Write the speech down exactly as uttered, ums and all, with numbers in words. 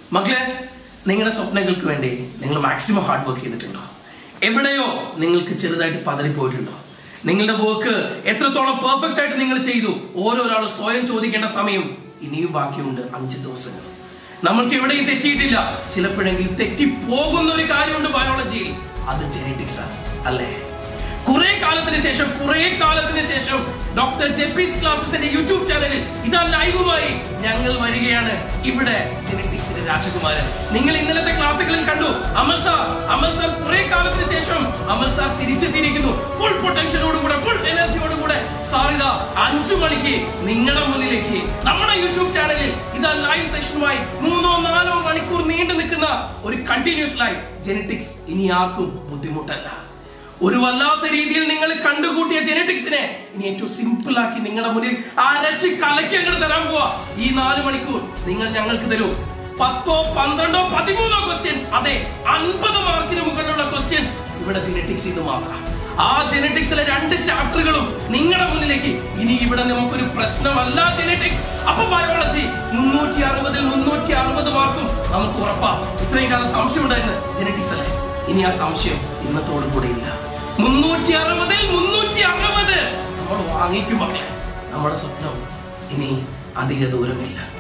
മക്കളെ, നിങ്ങളുടെ സ്വപ്നങ്ങൾക്ക് വേണ്ടി നിങ്ങൾ മാക്സിമം ഹാർഡ് വർക്ക് ചെയ്തിട്ടുണ്ടോ? എവിടെയോ നിങ്ങൾക്ക് ചെറുതായിട്ട് പതറിപ്പോയിട്ടുണ്ടോ? നിങ്ങളുടെ വർക്ക് എത്രത്തോളം പെർഫെക്റ്റ് ആയിട്ട് നിങ്ങൾ ചെയ്തു? ഓരോരാളും സ്വയം ചോദിക്കേണ്ട സമയം ഇനിയും ബാക്കിയുണ്ട്. അഞ്ച് ദിവസങ്ങൾ. നമ്മൾക്ക് എവിടെയും തെറ്റിയിട്ടില്ല. ചിലപ്പോഴെങ്കിലും തെറ്റിപ്പോകുന്ന ഒരു കാര്യമുണ്ട് ബയോളജിയിൽ. അത് ജെനറ്റിക്സ് ആണ്, അല്ലേ? കുറെ കാലത്തിന് ശേഷം കുറെ കാലത്തിന് ശേഷം ഡോക്ടർ ജെപീസ് ക്ലാസസിന്റെ യൂട്യൂബ് ചാനലിൽ ഇതാ ലൈവുമായി ഞങ്ങൾ വരികയാണ്. ഇവിടെ ജെനറ്റിക്സിന്റെ രാജകുമാരൻ. നിങ്ങൾ ഇന്നലത്തെ ക്ലാസ്സുകളിൽ കണ്ടു അമൽ സാർ. അമൽ സാർ കുറെ കാലത്തിന് ശേഷം അമൽ സാർ തിരിച്ചെത്തിയിരിക്കുന്നു. ഫുൾ പൊട്ടൻഷ്യലോടുകൂടെ, ഫുൾ എനർജിയോടുകൂടെ സാർ ഇതാ അഞ്ചു മണിക്ക് നിങ്ങളുടെ മുന്നിലേക്ക് നമ്മുടെ യൂട്യൂബ് ചാനലിൽ ഇതാ ലൈവ് സെഷനുമായി മൂന്നോ നാലോ മണിക്കൂർ നീണ്ടു നിൽക്കുന്ന ഒരു കണ്ടിന്യൂസ് ലൈവ്. ജെനറ്റിക്സ് ഇനി ആർക്കും ബുദ്ധിമുട്ടല്ല. ഒരു വല്ലാത്ത രീതിയിൽ നിങ്ങൾ കണ്ടുകൂട്ടിയ ജെനറ്റിക്സിനെ ഇനി ഏറ്റവും സിമ്പിൾ ആക്കി നിങ്ങളുടെ മുന്നിൽ അരച്ച് കലക്കി അങ്ങോട്ട് തരാൻ പോവാ. ഈ നാല് മണിക്കൂർ നിങ്ങൾ ഞങ്ങൾക്ക് തരൂ. പത്തോ പന്ത്രണ്ടോ പതിമൂന്നോ ക്വസ്റ്റ്യൻസ്, അതെ അൻപത് മാർക്കിന് മുകളിലുള്ള ക്വസ്റ്റ്യൻസ് ഇവിടെ ജെനറ്റിക്സ് ഇത് മാത്രം. ആ ജെനറ്റിക്സിലെ രണ്ട് ചാപ്റ്ററുകളും നിങ്ങളുടെ മുന്നിലേക്ക്. ഇനി ഇവിടെ നമുക്കൊരു പ്രശ്നമല്ല ജെനറ്റിക്സ്. അപ്പൊ ബയോളജി മുന്നൂറ്റി അറുപതിൽ മുന്നൂറ്റി അറുപത് മാർക്കും നമുക്ക് ഉറപ്പാ. ഇത്രയും കാലം സംശയം ഉണ്ടായിരുന്നു ജെനറ്റിക്സ് അല്ലേ? ഇനി ആ സംശയം ഇന്നത്തോടു കൂടെ ഇല്ല. മുന്നൂറ്റി അറുപതിൽ മുന്നൂറ്റി അറുപത് നമ്മൾ വാങ്ങിക്കും മക്കളെ. നമ്മുടെ സ്വപ്നം ഇനി അധിക ദൂരമില്ല.